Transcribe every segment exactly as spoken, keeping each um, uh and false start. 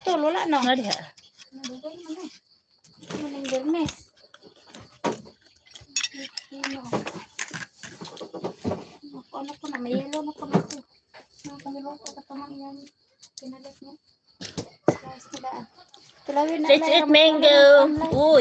putol, wala na. Nga diha. Nadugay mo na. Maning dermes. Ano ko na, may yellow na pala ito. Nakakalimutan ko katamang yan. Pinalit niya. Slice na daan. Tulawin na. Let's eat mango. Uy.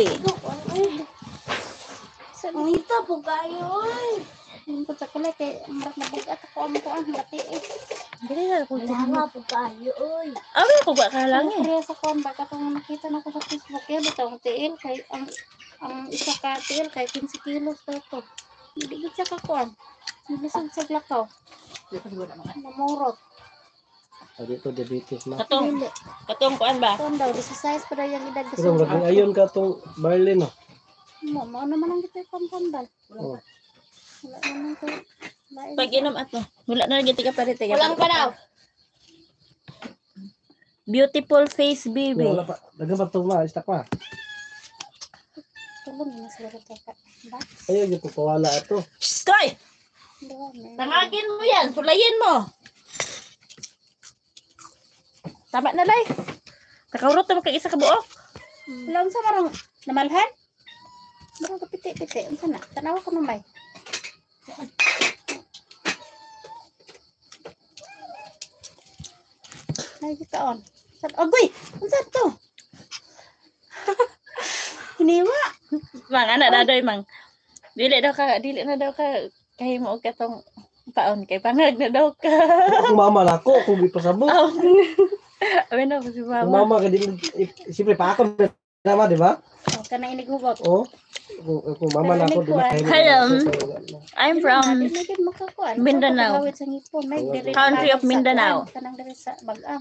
Ang ito po kayo. Yung po sa kulay, kaya marat na bugat ako ang ko ang mati eh. Dili na ko Lama po kayo, oy. Abi ko ba ka lang eh. Kaya sa kon, baka itong nakita na ko sa Facebook yan, itong tiil, kay ang ang isa ka tiil, kay fifteen kilos daw to. Hindi gid siya ka kon. Nilisod sa glakaw. Namurot. Dito diabetes na. Katong katong kuan ba? Kon daw, exercise pa daw yung edad Pero kasi. wag ayon ka tong barley no. Mo, mo naman ang gito'y pampambal. Oh. Wala naman ito. Pag inom ato. Wala na lagi tiga pare tiga. Walang pa daw. Beautiful face baby. Wala pa. Dagan pa to ma, istak pa. Tulong na sila ito ka. Ba? Ayo yung pupawala ato. Stoy! Tangagin mo yan. Sulayin mo. Tama na lay. Nakaurot na kag isa ka buok. Wala unsa marang namalhan? Marang kapiti-piti. Unsa na? Tanawa ko namay. Ay, kita on. Saan? Agoy! Unsa to? Hiniwa. Mang anak dadoy mang. Dili daw ka, dili na daw ka kay mo og katong paon kay pangag na daw ka. Ako mama lako, ako gipasabot. Oh. Abi na ko si Ang mama. mama ka di siyempre pa ako nama, di ba? Oh, kana inigugot. Oh. Ako, ako mama na ako di ba? Hello. I'm from Nagid makakuan. Mindanao. Sa ngipon, may diri Country of sa Mindanao. kuwan, kanang diri sa Bag-ang.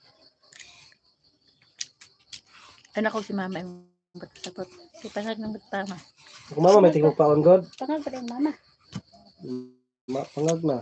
anak ko si mama yung ba't si pangag ng batama. Ako mama may tingog paon god. Pangag pa rin mama. Ma pangag na.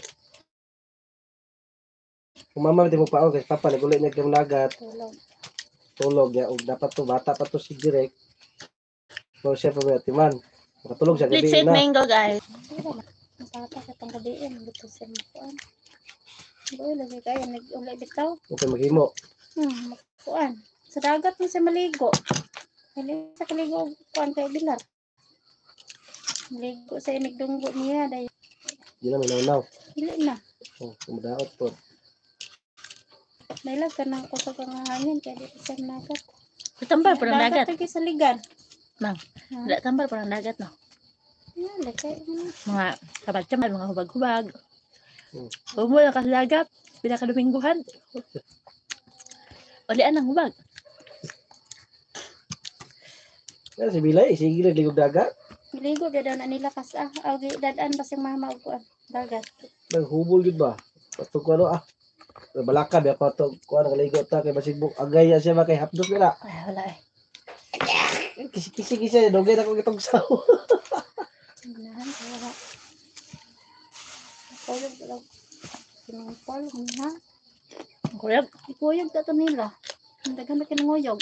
Kung mama may tingog paon kay papa nagulit niya kang nagat. Tulog. Tulog ya og dapat to bata pa to si direct. So siya pa ba timan. Makatulog siya Let's gabi eat na. mango guys. Masata sa panggabiin. Dito sa kuan. Boy, lagi kaya nag-uli bitaw. Okay maghimo. Hmm, kuan. Sa dagat mo siya maligo. Maligo sa kaligo kuan kay Bilar. Maligo sa inigdunggo niya. Dahil Di na minaw-naw. hili na. Oh, kumadaot po. Nailag ka ng kusog ang hangin. Kaya dito siya nagat. Tambal pa ng dagat. Dagat lagi sa ligan. Mang, Ha? wala tambal pa ng dagat no. Yan, lagi. Mga kabatsaman, mga hubag-hubag. Hmm. Huwag lang ka sa dagat. Pinakadumingguhan. Walian ang hubag. Yan si Bilay, sige nagligog dagat. Maligo gada na nila kas ah. Agi dadaan ba siyang mama og kuan. Dagat. Naghubol gid ba? Pato ko ano ah. Balakad ya pato ko ang ligo ta kay basig buk agay ya siya ba kay hapdos nila. Ay, wala eh. Kisi-kisi siya dogay na ko gitong saw. Ganahan wala. Kuyog daw. Sinungpol ha. Kuyag. Ikuyog ta to nila. Ang daghan na kinunguyog.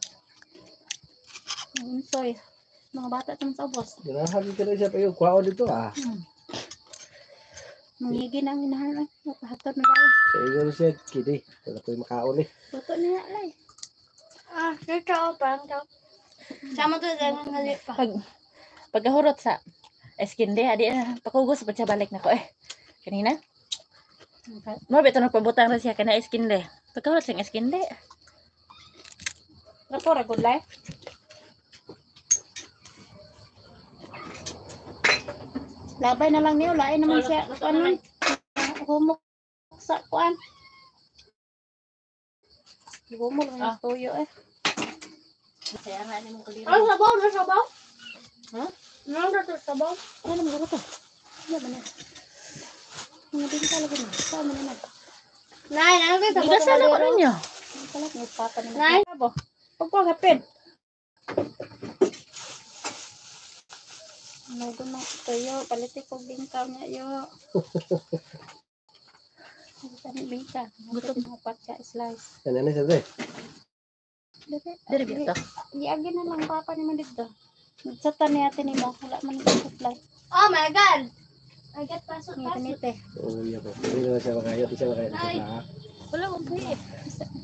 Unsoy. Mga bata tang sa ubos. Ganahan ka na siya pa yung kwao dito ah. Hmm. Mangigi na ang inahan ay. Napahatod na daw. Kaya yun siya kidi. Wala ko yung makaon eh. Luto niya lay. Ah, kaya pa ang daw. Sama to dahil ng halit pa. Pag, pagkahurot sa eskin de, adi na, pakugos pa siya balik na ko eh. Kanina? Mo beto na pabutang na siya kana eskin de. Pagkahurot sa eskin de. Rapor good life. Labay na lang niyo, lain naman siya. Ano? Humok sa kuan. Humok lang yung tuyo eh. Kaya nga ni mong kaliro. Ano sabaw? Ano sabaw? Ha? Ano na sabaw? Ano naman ito? Ano ba na? Mga din talaga na. Saan mo naman? Nay, ano kayo sabaw? Bigasan ako ninyo. Ano pala? May papa naman. Nay? Pagpang hapin. Ano ko na tayo? Palitik ko bingkaw niya yo. Ano ka ni bingkaw? Gusto mo patsa slice. Yan yan siya dre. Diri bito. Iagi na lang papa ni man dito. Nagsata ni ate ni mo. Wala man ito supply. Oh my God! I get pasok Ni pasok. tinite. Oo, iya po. Hindi na siya makayot. Hindi siya makayot. Ay. Ah. Wala kong pwede.